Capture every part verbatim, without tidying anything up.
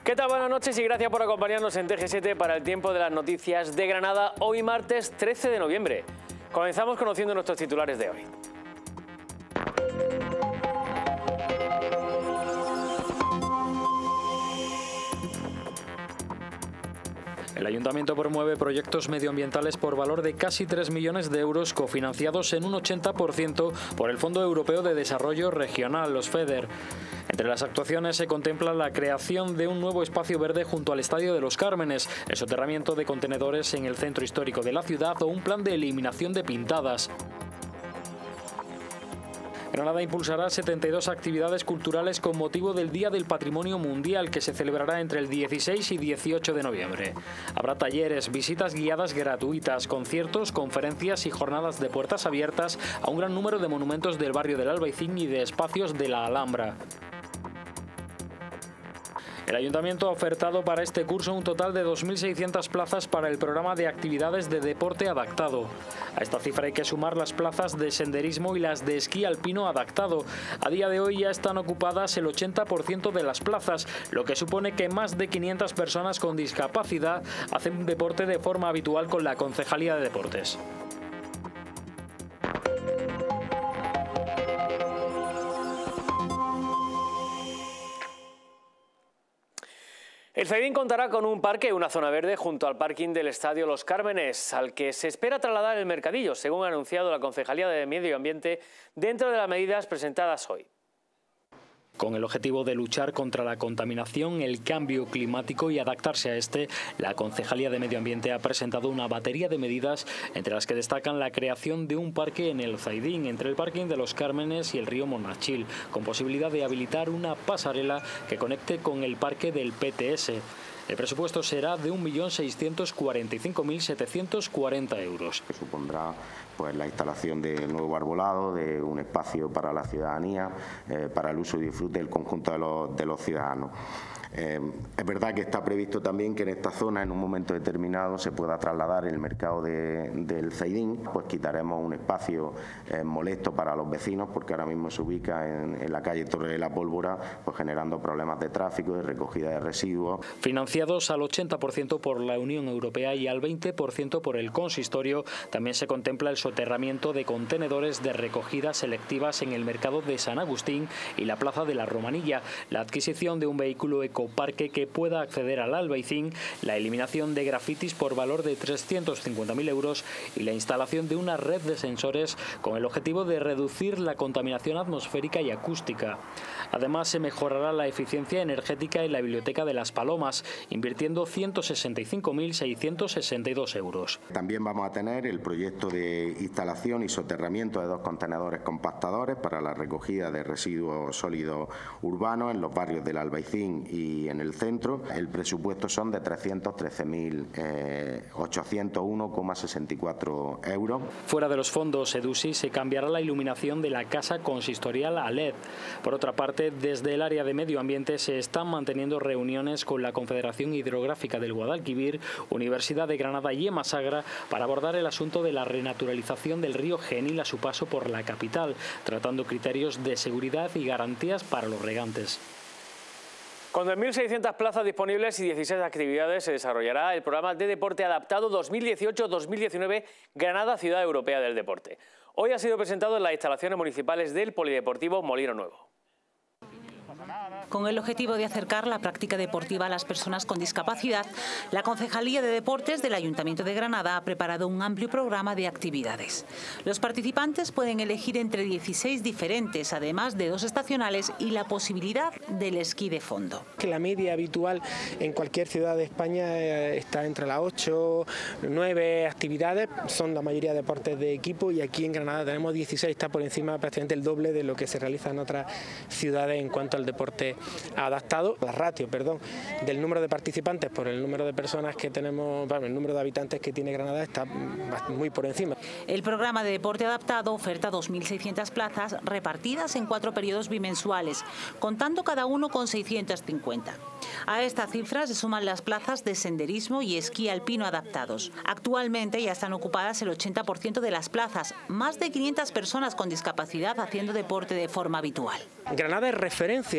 ¿Qué tal? Buenas noches y gracias por acompañarnos en T G siete para el tiempo de las noticias de Granada, hoy martes trece de noviembre. Comenzamos conociendo nuestros titulares de hoy. El Ayuntamiento promueve proyectos medioambientales por valor de casi tres millones de euros cofinanciados en un ochenta por ciento por el Fondo Europeo de Desarrollo Regional, los FEDER. Entre las actuaciones se contempla la creación de un nuevo espacio verde junto al Estadio de los Cármenes, el soterramiento de contenedores en el centro histórico de la ciudad o un plan de eliminación de pintadas. Granada impulsará setenta y dos actividades culturales con motivo del Día del Patrimonio Mundial, que se celebrará entre el dieciséis y dieciocho de noviembre. Habrá talleres, visitas guiadas gratuitas, conciertos, conferencias y jornadas de puertas abiertas a un gran número de monumentos del barrio del Albaicín y de espacios de la Alhambra. El Ayuntamiento ha ofertado para este curso un total de dos mil seiscientas plazas para el programa de actividades de deporte adaptado. A esta cifra hay que sumar las plazas de senderismo y las de esquí alpino adaptado. A día de hoy ya están ocupadas el ochenta por ciento de las plazas, lo que supone que más de quinientas personas con discapacidad hacen deporte de forma habitual con la Concejalía de Deportes. El Zaidín contará con un parque, una zona verde, junto al parking del Estadio Los Cármenes, al que se espera trasladar el mercadillo, según ha anunciado la Concejalía de Medio Ambiente, dentro de las medidas presentadas hoy. Con el objetivo de luchar contra la contaminación, el cambio climático y adaptarse a este, la Concejalía de Medio Ambiente ha presentado una batería de medidas, entre las que destacan la creación de un parque en el Zaidín, entre el parking de Los Cármenes y el río Monachil, con posibilidad de habilitar una pasarela que conecte con el parque del P T S. El presupuesto será de un millón seiscientos cuarenta y cinco mil setecientos cuarenta euros. Supondrá pues la instalación de nuevo arbolado, de un espacio para la ciudadanía, eh, para el uso y disfrute del conjunto de los, de los ciudadanos. Eh, es verdad que está previsto también que en esta zona, en un momento determinado, se pueda trasladar el mercado de, del Zaidín. Pues quitaremos un espacio eh, molesto para los vecinos, porque ahora mismo se ubica en, en la calle Torre de la Pólvora, pues generando problemas de tráfico, de recogida de residuos. Financiados al ochenta por ciento por la Unión Europea y al veinte por ciento por el consistorio, también se contempla el soterramiento de contenedores de recogida selectivas en el mercado de San Agustín y la plaza de la Romanilla, la adquisición de un vehículo ecoparque que pueda acceder al Albaicín, la eliminación de grafitis por valor de trescientos cincuenta mil euros y la instalación de una red de sensores con el objetivo de reducir la contaminación atmosférica y acústica. Además, se mejorará la eficiencia energética en la Biblioteca de Las Palomas, invirtiendo ciento sesenta y cinco mil seiscientos sesenta y dos euros. También vamos a tener el proyecto de instalación y soterramiento de dos contenedores compactadores para la recogida de residuos sólidos urbanos en los barrios del Albaicín y en el centro. El presupuesto son de trescientos trece mil ochocientos uno coma sesenta y cuatro euros. Fuera de los fondos EDUSI se cambiará la iluminación de la casa consistorial a L E D. Por otra parte, desde el área de medio ambiente se están manteniendo reuniones con la Confederación Hidrográfica del Guadalquivir, Universidad de Granada y Emasagra para abordar el asunto de la renaturalización del río Genil a su paso por la capital, tratando criterios de seguridad y garantías para los regantes. Con dos mil seiscientas plazas disponibles y dieciséis actividades se desarrollará el programa de deporte adaptado dos mil dieciocho dos mil diecinueve Granada Ciudad Europea del Deporte. Hoy ha sido presentado en las instalaciones municipales del Polideportivo Molino Nuevo. Con el objetivo de acercar la práctica deportiva a las personas con discapacidad, la Concejalía de Deportes del Ayuntamiento de Granada ha preparado un amplio programa de actividades. Los participantes pueden elegir entre dieciséis diferentes, además de dos estacionales y la posibilidad del esquí de fondo. Que la media habitual en cualquier ciudad de España está entre las ocho, nueve actividades, son la mayoría deportes de equipo, y aquí en Granada tenemos dieciséis, está por encima prácticamente el doble de lo que se realiza en otras ciudades en cuanto al deporte adaptado. La ratio, perdón, del número de participantes por el número de personas que tenemos, bueno, el número de habitantes que tiene Granada está muy por encima. El programa de deporte adaptado oferta dos mil seiscientas plazas repartidas en cuatro periodos bimensuales, contando cada uno con seiscientas cincuenta. A esta cifra se suman las plazas de senderismo y esquí alpino adaptados. Actualmente ya están ocupadas el ochenta por ciento de las plazas, más de quinientas personas con discapacidad haciendo deporte de forma habitual. Granada es referencia a nivel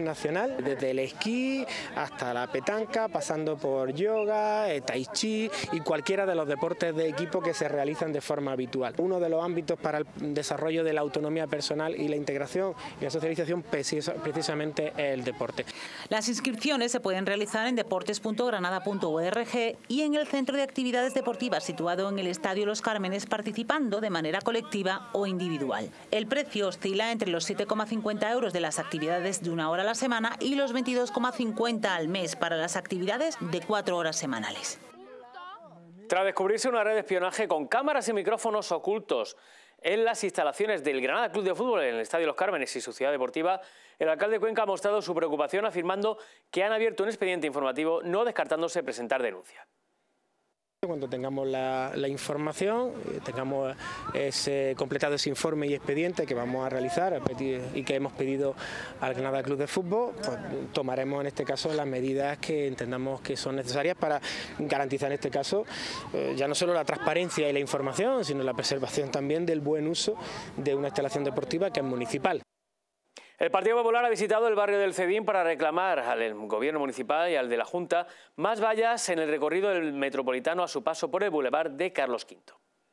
nacional, desde el esquí hasta la petanca, pasando por yoga, tai chi y cualquiera de los deportes de equipo que se realizan de forma habitual. Uno de los ámbitos para el desarrollo de la autonomía personal y la integración y la socialización precisamente es el deporte. Las inscripciones se pueden realizar en deportes punto granada punto org y en el Centro de Actividades Deportivas situado en el Estadio Los Cármenes, participando de manera colectiva o individual. El precio oscila entre los siete coma cincuenta euros de las actividades de una hora a la semana y los veintidós coma cincuenta al mes para las actividades de cuatro horas semanales. Tras descubrirse una red de espionaje con cámaras y micrófonos ocultos en las instalaciones del Granada Club de Fútbol en el Estadio Los Cármenes y su ciudad deportiva, el alcalde de Cuenca ha mostrado su preocupación afirmando que han abierto un expediente informativo, no descartándose presentar denuncia. Cuando tengamos la, la información, tengamos ese, completado ese informe y expediente que vamos a realizar y que hemos pedido al Granada Club de Fútbol, pues tomaremos en este caso las medidas que entendamos que son necesarias para garantizar en este caso eh, ya no solo la transparencia y la información, sino la preservación también del buen uso de una instalación deportiva que es municipal. El Partido Popular ha visitado el barrio del Cedín para reclamar al gobierno municipal y al de la Junta más vallas en el recorrido del Metropolitano a su paso por el Boulevard de Carlos quinto.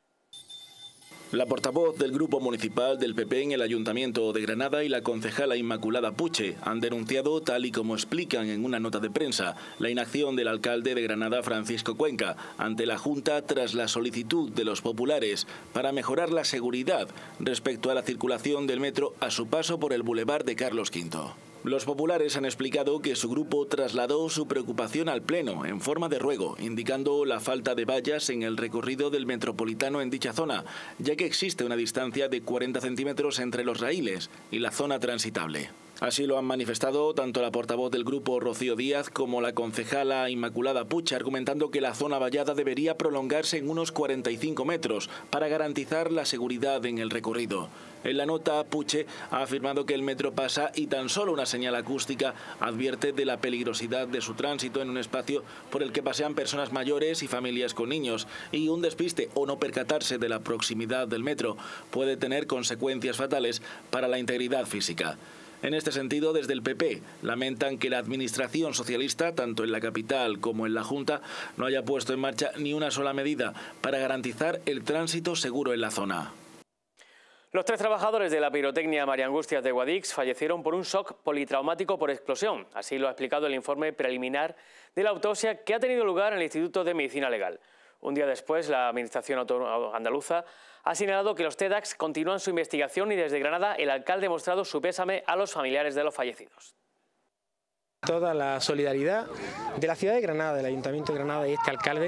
La portavoz del Grupo Municipal del P P en el Ayuntamiento de Granada y la concejala Inmaculada Puche han denunciado, tal y como explican en una nota de prensa, la inacción del alcalde de Granada, Francisco Cuenca, ante la Junta tras la solicitud de los populares para mejorar la seguridad respecto a la circulación del metro a su paso por el Boulevard de Carlos quinto. Los populares han explicado que su grupo trasladó su preocupación al Pleno en forma de ruego, indicando la falta de vallas en el recorrido del Metropolitano en dicha zona, ya que existe una distancia de cuarenta centímetros entre los raíles y la zona transitable. Así lo han manifestado tanto la portavoz del grupo Rocío Díaz como la concejala Inmaculada Puche, argumentando que la zona vallada debería prolongarse en unos cuarenta y cinco metros para garantizar la seguridad en el recorrido. En la nota, Puche ha afirmado que el metro pasa y tan solo una señal acústica advierte de la peligrosidad de su tránsito en un espacio por el que pasean personas mayores y familias con niños, y un despiste o no percatarse de la proximidad del metro puede tener consecuencias fatales para la integridad física. En este sentido, desde el P P lamentan que la administración socialista, tanto en la capital como en la Junta, no haya puesto en marcha ni una sola medida para garantizar el tránsito seguro en la zona. Los tres trabajadores de la pirotecnia María Angustias de Guadix fallecieron por un shock politraumático por explosión. Así lo ha explicado el informe preliminar de la autopsia que ha tenido lugar en el Instituto de Medicina Legal. Un día después, la Administración andaluza ha señalado que los TEDx continúan su investigación y desde Granada el alcalde ha mostrado su pésame a los familiares de los fallecidos. Toda la solidaridad de la ciudad de Granada, del Ayuntamiento de Granada y este alcalde,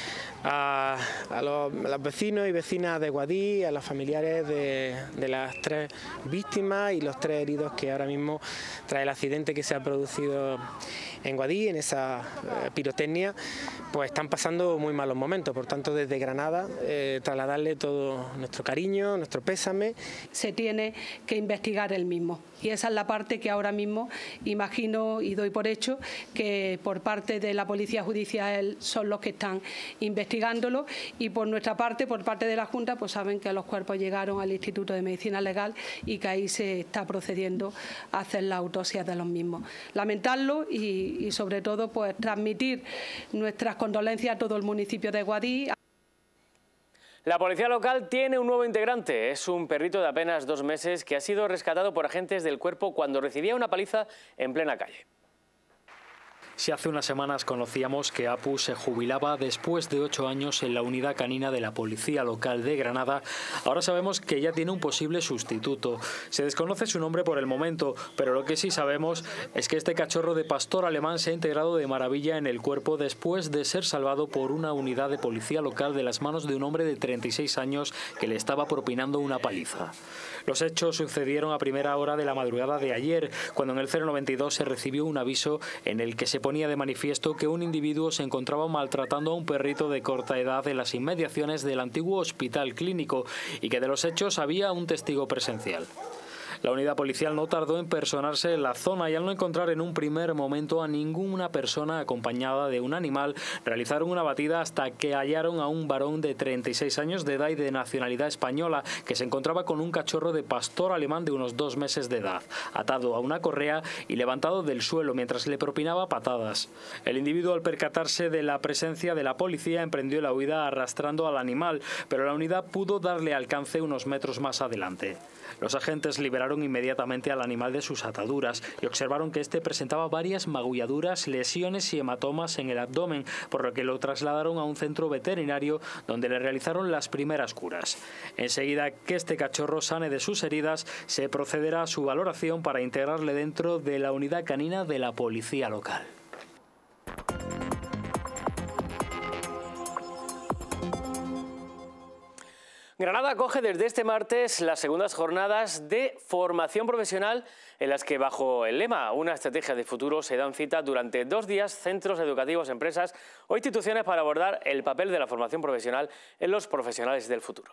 a, a, los, a los vecinos y vecinas de Guadix, a los familiares de, de las tres víctimas y los tres heridos que ahora mismo, tras el accidente que se ha producido en Guadix, en esa eh, pirotecnia, pues están pasando muy malos momentos. Por tanto, desde Granada, eh, trasladarle todo nuestro cariño, nuestro pésame. Se tiene que investigar el mismo. Y esa es la parte que ahora mismo imagino y doy por hecho que por parte de la Policía Judicial son los que están investigándolo, y por nuestra parte, por parte de la Junta, pues saben que los cuerpos llegaron al Instituto de Medicina Legal y que ahí se está procediendo a hacer la autopsia de los mismos. Lamentarlo y, y sobre todo pues transmitir nuestras condolencias a todo el municipio de Guadix. La policía local tiene un nuevo integrante. Es un perrito de apenas dos meses que ha sido rescatado por agentes del cuerpo cuando recibía una paliza en plena calle. Si hace unas semanas conocíamos que Apu se jubilaba después de ocho años en la unidad canina de la Policía Local de Granada, ahora sabemos que ya tiene un posible sustituto. Se desconoce su nombre por el momento, pero lo que sí sabemos es que este cachorro de pastor alemán se ha integrado de maravilla en el cuerpo después de ser salvado por una unidad de policía local de las manos de un hombre de treinta y seis años que le estaba propinando una paliza. Los hechos sucedieron a primera hora de la madrugada de ayer, cuando en el cero noventa y dos se recibió un aviso en el que se ponía de manifiesto que un individuo se encontraba maltratando a un perrito de corta edad en las inmediaciones del antiguo hospital clínico y que de los hechos había un testigo presencial. La unidad policial no tardó en personarse en la zona y al no encontrar en un primer momento a ninguna persona acompañada de un animal, realizaron una batida hasta que hallaron a un varón de treinta y seis años de edad y de nacionalidad española que se encontraba con un cachorro de pastor alemán de unos dos meses de edad, atado a una correa y levantado del suelo mientras le propinaba patadas. El individuo, al percatarse de la presencia de la policía, emprendió la huida arrastrando al animal, pero la unidad pudo darle alcance unos metros más adelante. Los agentes liberaron inmediatamente al animal de sus ataduras y observaron que este presentaba varias magulladuras, lesiones y hematomas en el abdomen, por lo que lo trasladaron a un centro veterinario donde le realizaron las primeras curas. Enseguida que este cachorro sane de sus heridas, se procederá a su valoración para integrarle dentro de la unidad canina de la policía local. Granada acoge desde este martes las segundas jornadas de formación profesional en las que, bajo el lema Una estrategia de futuro, se dan cita durante dos días centros educativos, empresas o instituciones para abordar el papel de la formación profesional en los profesionales del futuro.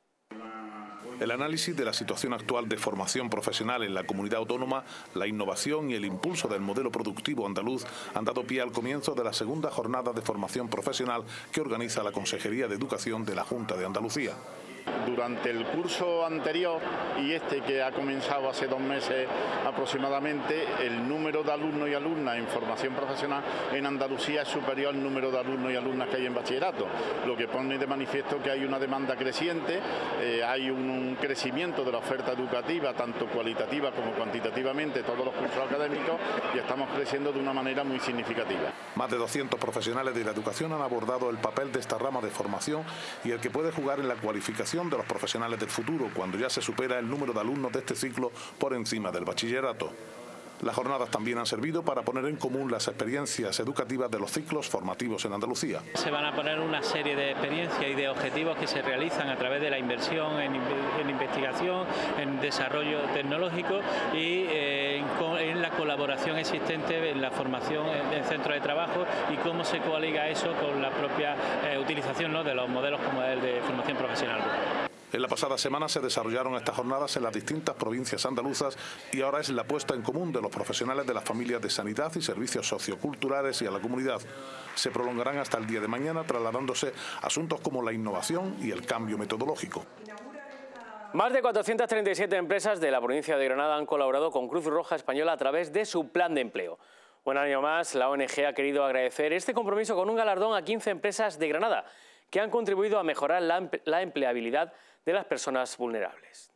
El análisis de la situación actual de formación profesional en la comunidad autónoma, la innovación y el impulso del modelo productivo andaluz han dado pie al comienzo de la segunda jornada de formación profesional que organiza la Consejería de Educación de la Junta de Andalucía. Durante el curso anterior y este que ha comenzado hace dos meses aproximadamente, el número de alumnos y alumnas en formación profesional en Andalucía es superior al número de alumnos y alumnas que hay en bachillerato, lo que pone de manifiesto que hay una demanda creciente, eh, hay un, un crecimiento de la oferta educativa, tanto cualitativa como cuantitativamente, todos los cursos académicos, y estamos creciendo de una manera muy significativa. Más de doscientos profesionales de la educación han abordado el papel de esta rama de formación y el que puede jugar en la cualificación de los profesionales del futuro cuando ya se supera el número de alumnos de este ciclo por encima del bachillerato. Las jornadas también han servido para poner en común las experiencias educativas de los ciclos formativos en Andalucía. Se van a poner una serie de experiencias y de objetivos que se realizan a través de la inversión en, en investigación, en desarrollo tecnológico y eh, en, en la colaboración existente en la formación en, en centros de trabajo y cómo se coaliga eso con la propia eh, utilización, ¿no?, de los modelos como el de formación profesional. En la pasada semana se desarrollaron estas jornadas en las distintas provincias andaluzas y ahora es la puesta en común de los profesionales de las familias de sanidad y servicios socioculturales y a la comunidad. Se prolongarán hasta el día de mañana, trasladándose asuntos como la innovación y el cambio metodológico. Más de cuatrocientas treinta y siete empresas de la provincia de Granada han colaborado con Cruz Roja Española a través de su plan de empleo. Un año más, la O N G ha querido agradecer este compromiso con un galardón a quince empresas de Granada que han contribuido a mejorar la empleabilidad de las personas vulnerables.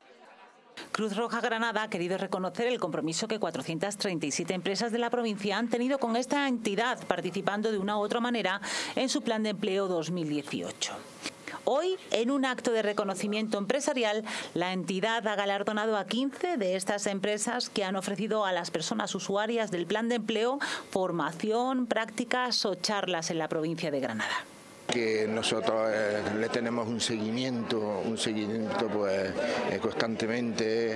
Cruz Roja Granada ha querido reconocer el compromiso que cuatrocientas treinta y siete empresas de la provincia han tenido con esta entidad, participando de una u otra manera en su plan de empleo dos mil dieciocho. Hoy, en un acto de reconocimiento empresarial, la entidad ha galardonado a quince de estas empresas que han ofrecido a las personas usuarias del plan de empleo formación, prácticas o charlas en la provincia de Granada. Que nosotros eh, le tenemos un seguimiento, un seguimiento pues eh, constantemente.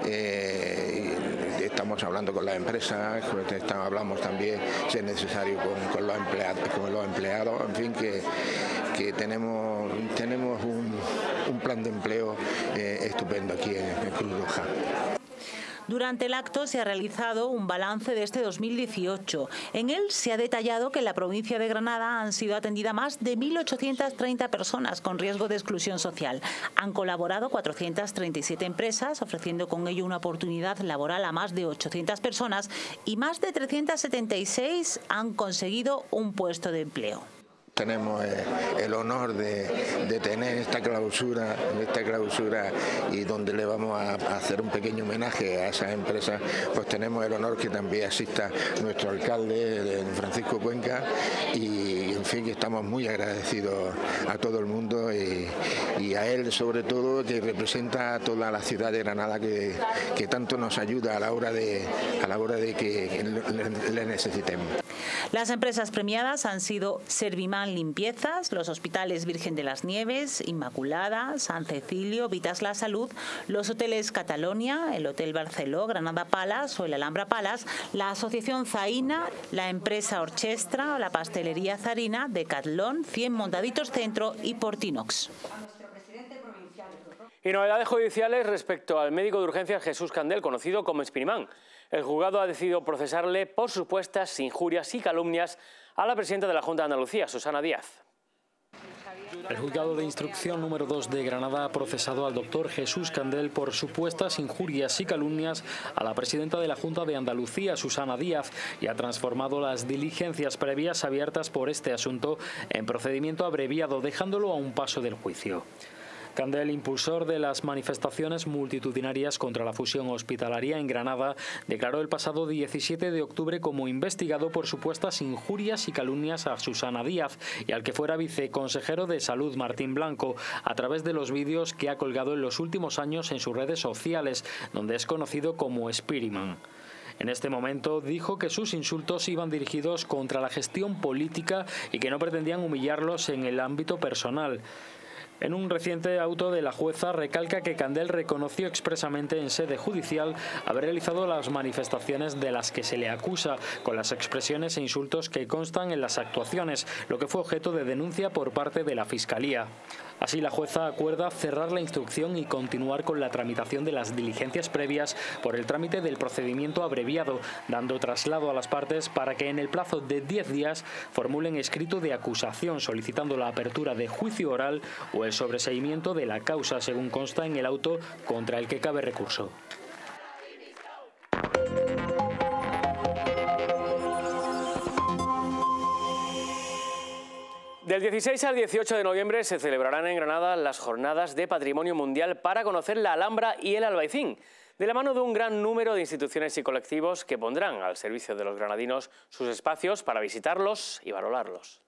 Eh, estamos hablando con las empresas, estamos, hablamos también, si es necesario, con, con los empleados, con los empleados, en fin, que, que tenemos tenemos un, un plan de empleo eh, estupendo aquí en, en Cruz Roja. Durante el acto se ha realizado un balance de este dos mil dieciocho. En él se ha detallado que en la provincia de Granada han sido atendidas más de mil ochocientas treinta personas con riesgo de exclusión social. Han colaborado cuatrocientas treinta y siete empresas, ofreciendo con ello una oportunidad laboral a más de ochocientas personas y más de trescientas setenta y seis han conseguido un puesto de empleo. Tenemos eh, el honor de, de tener esta clausura, esta clausura y donde le vamos a, a hacer un pequeño homenaje a esas empresas, pues tenemos el honor que también asista nuestro alcalde, Francisco Cuenca, y en fin, que estamos muy agradecidos a todo el mundo y, y a él sobre todo, que representa a toda la ciudad de Granada, que, que tanto nos ayuda a la hora de, a la hora de que le, le necesitemos. Las empresas premiadas han sido Serviman Limpiezas, los hospitales Virgen de las Nieves, Inmaculada, San Cecilio, Vitas La Salud, los hoteles Catalonia, el Hotel Barceló, Granada Palace o el Alhambra Palace, la Asociación Zaina, la empresa Orchestra, la pastelería Zarina, Decathlon, cien Montaditos Centro y Portinox. Y novedades judiciales respecto al médico de urgencias Jesús Candel, conocido como Spirimán. El juzgado ha decidido procesarle por supuestas injurias y calumnias a la presidenta de la Junta de Andalucía, Susana Díaz. El juzgado de instrucción número dos de Granada ha procesado al doctor Jesús Candel por supuestas injurias y calumnias a la presidenta de la Junta de Andalucía, Susana Díaz, y ha transformado las diligencias previas abiertas por este asunto en procedimiento abreviado, dejándolo a un paso del juicio. Candel, impulsor de las manifestaciones multitudinarias contra la fusión hospitalaria en Granada, declaró el pasado diecisiete de octubre como investigado por supuestas injurias y calumnias a Susana Díaz y al que fuera viceconsejero de Salud, Martín Blanco, a través de los vídeos que ha colgado en los últimos años en sus redes sociales, donde es conocido como Spirimán. En este momento dijo que sus insultos iban dirigidos contra la gestión política y que no pretendían humillarlos en el ámbito personal. En un reciente auto de la jueza recalca que Candel reconoció expresamente en sede judicial haber realizado las manifestaciones de las que se le acusa, con las expresiones e insultos que constan en las actuaciones, lo que fue objeto de denuncia por parte de la Fiscalía. Así, la jueza acuerda cerrar la instrucción y continuar con la tramitación de las diligencias previas por el trámite del procedimiento abreviado, dando traslado a las partes para que en el plazo de diez días formulen escrito de acusación solicitando la apertura de juicio oral o el sobreseimiento de la causa, según consta en el auto contra el que cabe recurso. Del dieciséis al dieciocho de noviembre se celebrarán en Granada las Jornadas de Patrimonio Mundial para conocer la Alhambra y el Albaicín, de la mano de un gran número de instituciones y colectivos que pondrán al servicio de los granadinos sus espacios para visitarlos y valorarlos.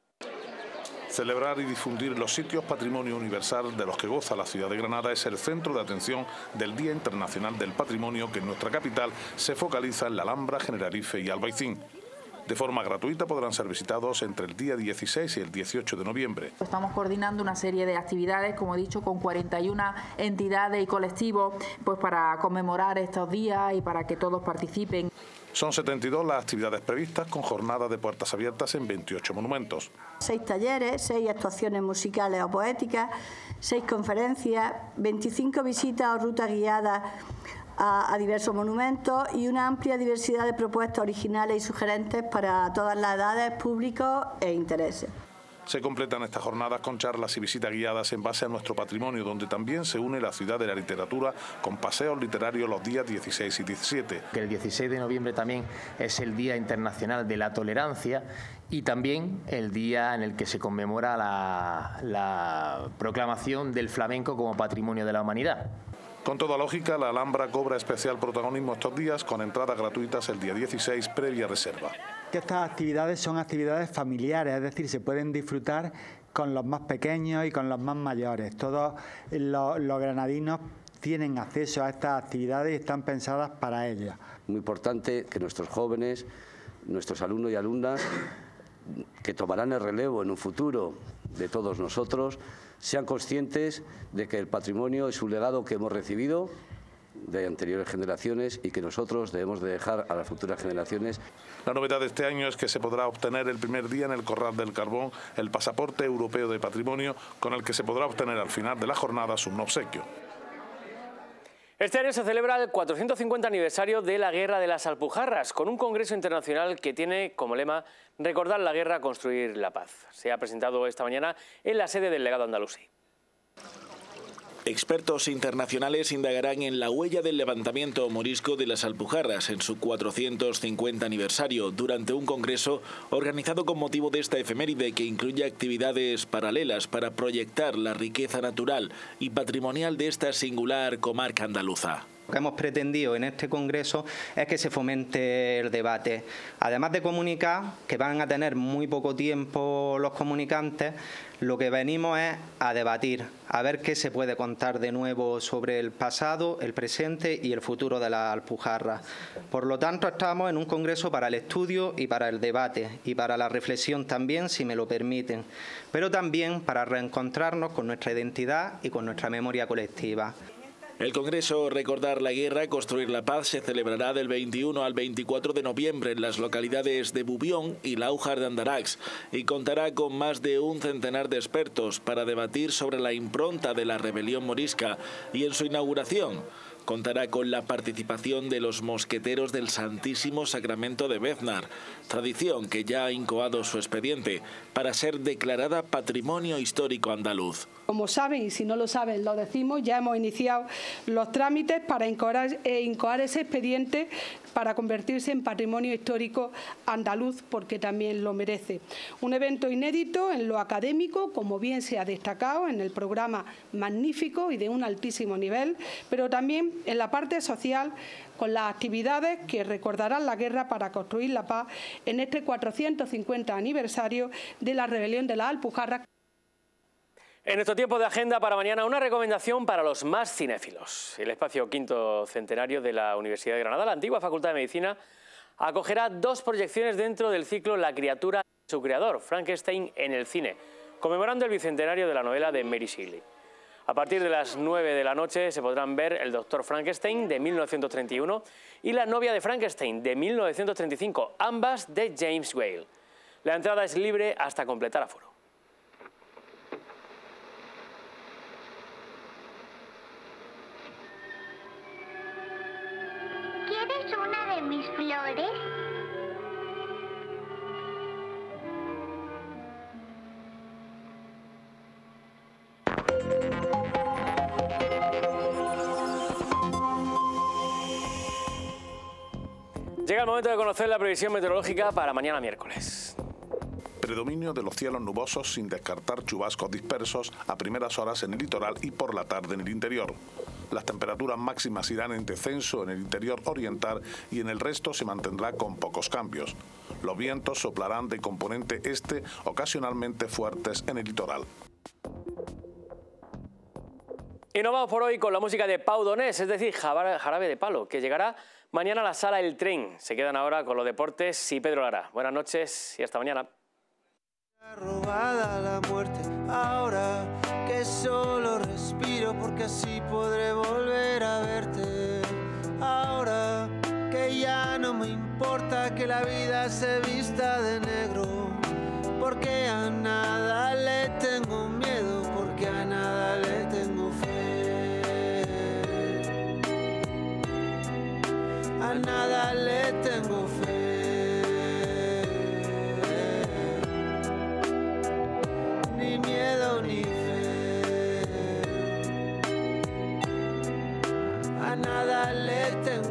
Celebrar y difundir los sitios patrimonio universal de los que goza la ciudad de Granada es el centro de atención del Día Internacional del Patrimonio, que en nuestra capital se focaliza en la Alhambra, Generalife y Albaicín. De forma gratuita podrán ser visitados entre el día dieciséis y el dieciocho de noviembre. Estamos coordinando una serie de actividades, como he dicho, con cuarenta y una entidades y colectivos, pues para conmemorar estos días y para que todos participen. Son setenta y dos las actividades previstas, con jornadas de puertas abiertas en veintiocho monumentos. Seis talleres, seis actuaciones musicales o poéticas, seis conferencias, veinticinco visitas o rutas guiadas a, a diversos monumentos y una amplia diversidad de propuestas originales y sugerentes para todas las edades, públicos e intereses. Se completan estas jornadas con charlas y visitas guiadas en base a nuestro patrimonio, donde también se une la ciudad de la literatura con paseos literarios los días dieciséis y diecisiete. Que el dieciséis de noviembre también es el Día Internacional de la Tolerancia y también el día en el que se conmemora la, la proclamación del flamenco como Patrimonio de la Humanidad. Con toda lógica, la Alhambra cobra especial protagonismo estos días, con entradas gratuitas el día dieciséis, previa reserva. Estas actividades son actividades familiares, es decir, se pueden disfrutar con los más pequeños y con los más mayores. Todos los, los granadinos tienen acceso a estas actividades y están pensadas para ellas. Muy importante que nuestros jóvenes, nuestros alumnos y alumnas, que tomarán el relevo en un futuro de todos nosotros, sean conscientes de que el patrimonio es un legado que hemos recibido de anteriores generaciones y que nosotros debemos de dejar a las futuras generaciones. La novedad de este año es que se podrá obtener el primer día en el Corral del Carbón el pasaporte europeo de patrimonio, con el que se podrá obtener al final de la jornada un obsequio. Este año se celebra el cuatrocientos cincuenta aniversario de la Guerra de las Alpujarras, con un congreso internacional que tiene como lema recordar la guerra, construir la paz. Se ha presentado esta mañana en la sede del legado andalusí. Expertos internacionales indagarán en la huella del levantamiento morisco de las Alpujarras en su cuatrocientos cincuenta aniversario durante un congreso organizado con motivo de esta efeméride, que incluye actividades paralelas para proyectar la riqueza natural y patrimonial de esta singular comarca andaluza. Lo que hemos pretendido en este congreso es que se fomente el debate. Además de comunicar, que van a tener muy poco tiempo los comunicantes, lo que venimos es a debatir, a ver qué se puede contar de nuevo sobre el pasado, el presente y el futuro de las Alpujarras. Por lo tanto, estamos en un congreso para el estudio y para el debate y para la reflexión también, si me lo permiten, pero también para reencontrarnos con nuestra identidad y con nuestra memoria colectiva. El Congreso Recordar la Guerra, Construir la Paz se celebrará del veintiuno al veinticuatro de noviembre en las localidades de Bubión y Láujar de Andarax y contará con más de un centenar de expertos para debatir sobre la impronta de la rebelión morisca, y en su inauguración contará con la participación de los mosqueteros del Santísimo Sacramento de Béznar, tradición que ya ha incoado su expediente para ser declarada Patrimonio Histórico Andaluz. Como saben, y si no lo saben, lo decimos, ya hemos iniciado los trámites para incoar, eh, incoar ese expediente para convertirse en Patrimonio Histórico Andaluz, porque también lo merece. Un evento inédito en lo académico, como bien se ha destacado, en el programa magnífico y de un altísimo nivel, pero también en la parte social, con las actividades que recordarán la guerra para construir la paz en este cuatrocientos cincuenta aniversario de la rebelión de las Alpujarras. En nuestro tiempo de agenda para mañana, una recomendación para los más cinéfilos. El espacio quinto centenario de la Universidad de Granada, la antigua Facultad de Medicina, acogerá dos proyecciones dentro del ciclo La criatura y su creador, Frankenstein en el cine, conmemorando el bicentenario de la novela de Mary Shelley. A partir de las nueve de la noche se podrán ver El doctor Frankenstein de mil novecientos treinta y uno y La novia de Frankenstein de mil novecientos treinta y cinco, ambas de James Whale. La entrada es libre hasta completar aforo. ¿Quieres una de mis flores? Llega el momento de conocer la previsión meteorológica para mañana miércoles. Predominio de los cielos nubosos sin descartar chubascos dispersos a primeras horas en el litoral y por la tarde en el interior. Las temperaturas máximas irán en descenso en el interior oriental y en el resto se mantendrá con pocos cambios. Los vientos soplarán de componente este, ocasionalmente fuertes en el litoral. Y nos vamos por hoy con la música de Pau Donés, es decir, Jarabe de Palo, que llegará mañana a la sala El Tren. Se quedan ahora con los deportes y Pedro Lara. Buenas noches y hasta mañana. Robada la muerte, ahora que solo respiro porque así podré volver a verte. Ahora que ya no me importa que la vida se vista de negro, porque a nada le tengo miedo, porque a nada le tengo fe. A nada le tengo fe. Ni miedo ni fe, a nada le tengo